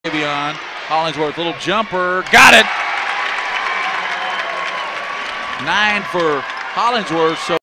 On Hollingsworth, little jumper, got it. 9 for Hollingsworth. So